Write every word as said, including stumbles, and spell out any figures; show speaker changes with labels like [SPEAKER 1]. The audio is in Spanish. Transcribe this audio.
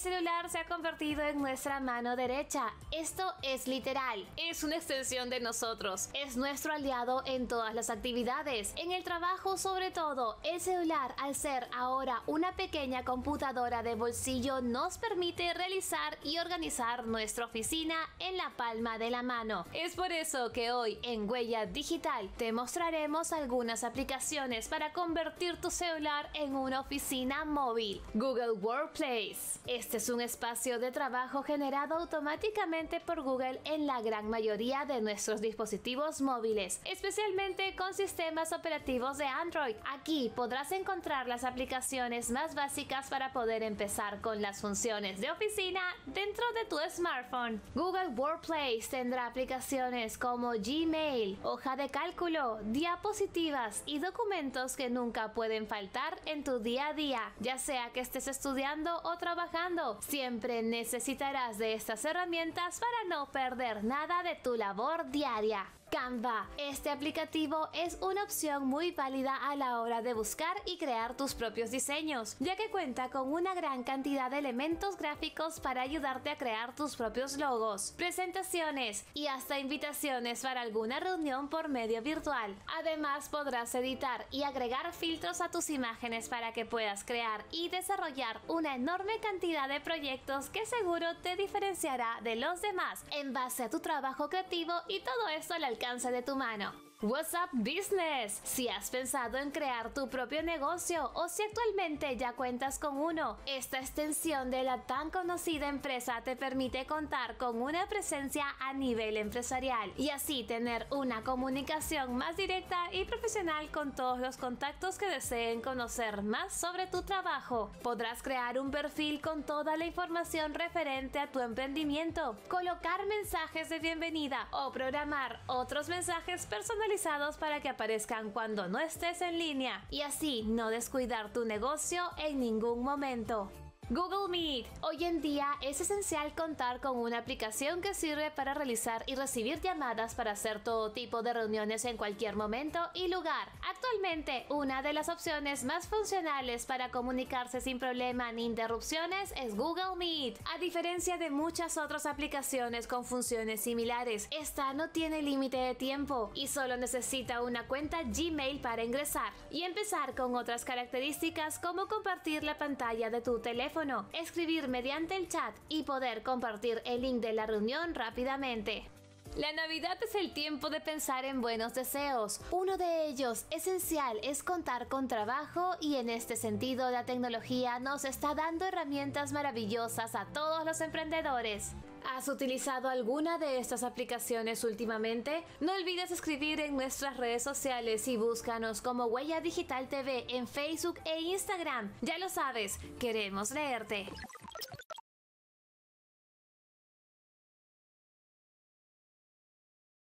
[SPEAKER 1] celular se ha convertido en nuestra mano derecha. Esto es literal, es una extensión de nosotros, es nuestro aliado en todas las actividades, en el trabajo sobre todo. El celular, al ser ahora una pequeña computadora de bolsillo, nos permite realizar y organizar nuestra oficina en la palma de la mano. Es por eso que hoy en Huella Digital te mostraremos algunas aplicaciones para convertir tu celular en una oficina móvil. Google Workplace. Este es un espacio de trabajo generado automáticamente por Google en la gran mayoría de nuestros dispositivos móviles, especialmente con sistemas operativos de Android. Aquí podrás encontrar las aplicaciones más básicas para poder empezar con las funciones de oficina dentro de tu smartphone. Google Workplace tendrá aplicaciones como Gmail, hoja de cálculo, diapositivas y documentos que nunca pueden faltar en tu día a día, ya sea que estés estudiando o trabajando. Siempre necesitarás de estas herramientas para no perder nada de tu labor diaria. Canva. Este aplicativo es una opción muy válida a la hora de buscar y crear tus propios diseños, ya que cuenta con una gran cantidad de elementos gráficos para ayudarte a crear tus propios logos, presentaciones y hasta invitaciones para alguna reunión por medio virtual. Además, podrás editar y agregar filtros a tus imágenes para que puedas crear y desarrollar una enorme cantidad de proyectos que seguro te diferenciará de los demás en base a tu trabajo creativo, y todo esto al alcance de tu mano. WhatsApp Business. Si has pensado en crear tu propio negocio o si actualmente ya cuentas con uno, esta extensión de la tan conocida empresa te permite contar con una presencia a nivel empresarial y así tener una comunicación más directa y profesional con todos los contactos que deseen conocer más sobre tu trabajo. Podrás crear un perfil con toda la información referente a tu emprendimiento, colocar mensajes de bienvenida o programar otros mensajes personalizados para que aparezcan cuando no estés en línea y así no descuidar tu negocio en ningún momento. Google Meet. Hoy en día es esencial contar con una aplicación que sirve para realizar y recibir llamadas para hacer todo tipo de reuniones en cualquier momento y lugar. Actualmente, una de las opciones más funcionales para comunicarse sin problema ni interrupciones es Google Meet. A diferencia de muchas otras aplicaciones con funciones similares, esta no tiene límite de tiempo y solo necesita una cuenta Gmail para ingresar y empezar con otras características como compartir la pantalla de tu teléfono, escribir mediante el chat y poder compartir el link de la reunión rápidamente. La Navidad es el tiempo de pensar en buenos deseos. Uno de ellos esencial es contar con trabajo, y en este sentido la tecnología nos está dando herramientas maravillosas a todos los emprendedores. ¿Has utilizado alguna de estas aplicaciones últimamente? No olvides escribir en nuestras redes sociales y búscanos como Huella Digital T V en Facebook e Instagram. Ya lo sabes, queremos leerte.